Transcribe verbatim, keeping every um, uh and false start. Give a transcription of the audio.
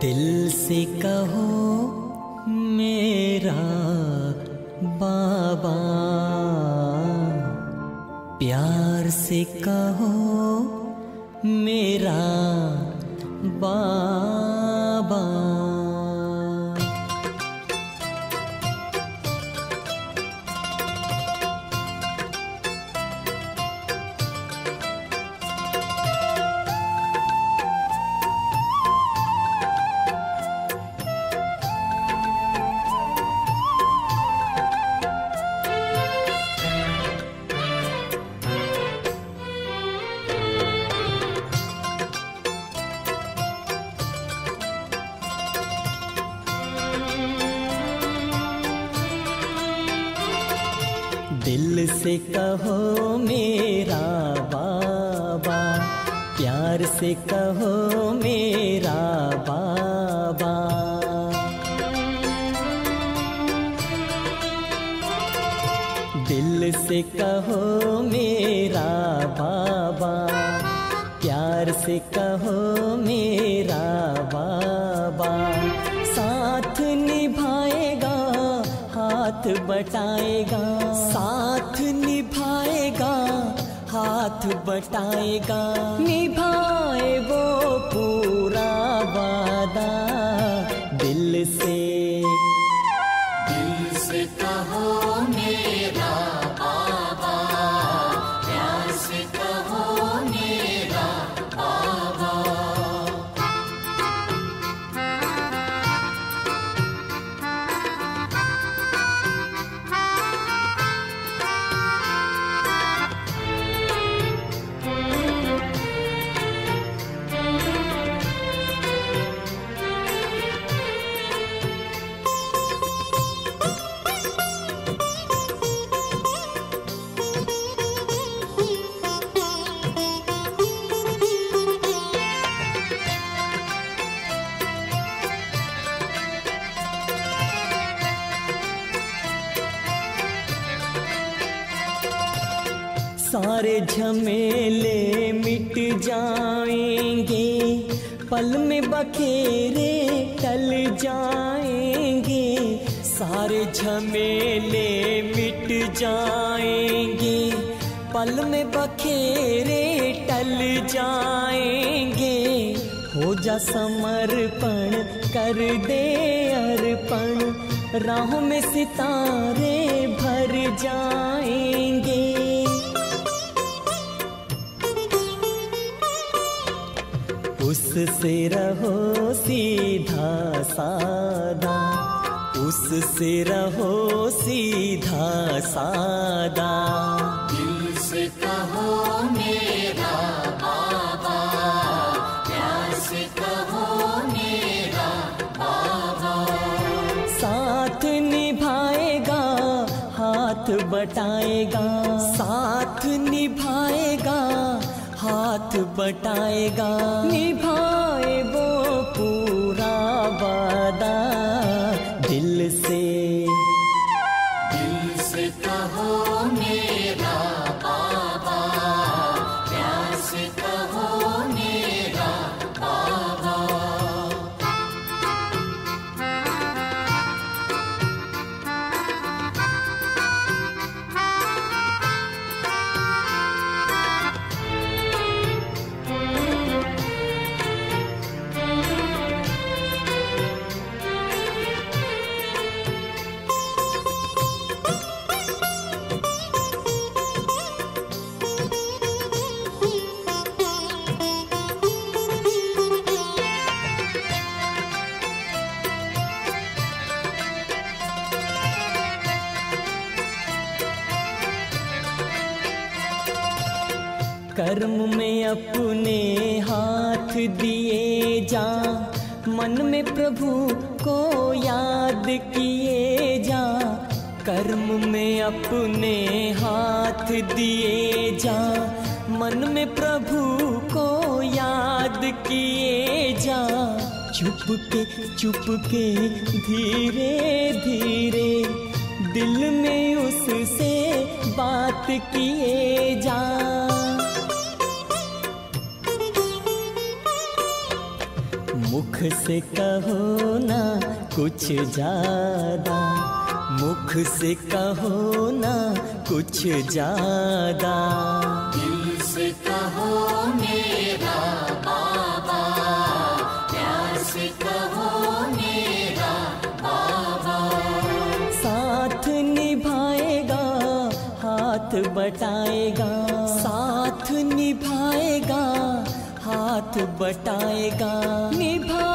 दिल से कहो मेरा बाबा, प्यार से कहो मेरा बाबा। दिल से कहो मेरा बाबा, प्यार से कहो मेरा बाबा। दिल से कहो मेरा बाबा, प्यार से कहो मेरा बाबा। साथ निभाएगा हाथ बटाएगा, साथ निभाएगा हाथ बटाएगा। निभाए वो पूरा वादा। दिल से दिल से कहो मेरा बाबा, प्यार से कहो मेरा बाबा। सारे झमेले मिट जाएंगे, पल में बखेरे टल जाएंगे। सारे झमेले मिट जाएंगे, पल में बखेरे टल जाएंगे। हो जा समर्पण कर दे अर्पण, राहों में सितारे भर जाएंगे। उससे रहो सीधा सादा, उससे रहो सीधा सादा। दिल से कहो मेरा बाबा, प्यार से कहो मेरा बाबा। साथ निभाएगा हाथ बटाएगा, साथ निभाएगा हाथ बटाएगा। निभाए वो पूरा वादा। दिल से दिल से कहो मेरा बाबा, प्यार से कहो मेरा बाबा। कर्म में अपने हाथ दिए जा, मन में प्रभु को याद किए जा। कर्म में अपने हाथ दिए जा, मन में प्रभु को याद किए जा। चुप के चुप के धीरे धीरे दिल में उससे बात किए जा। मुख से कहो ना कुछ ज्यादा, मुख से कहो ना कुछ ज्यादा। दिल से कहो मेरा बाबा, प्यार से कहो मेरा बाबा। साथ निभाएगा हाथ बटाएगा, साथ निभाएगा हाथ बटाएगा, निभा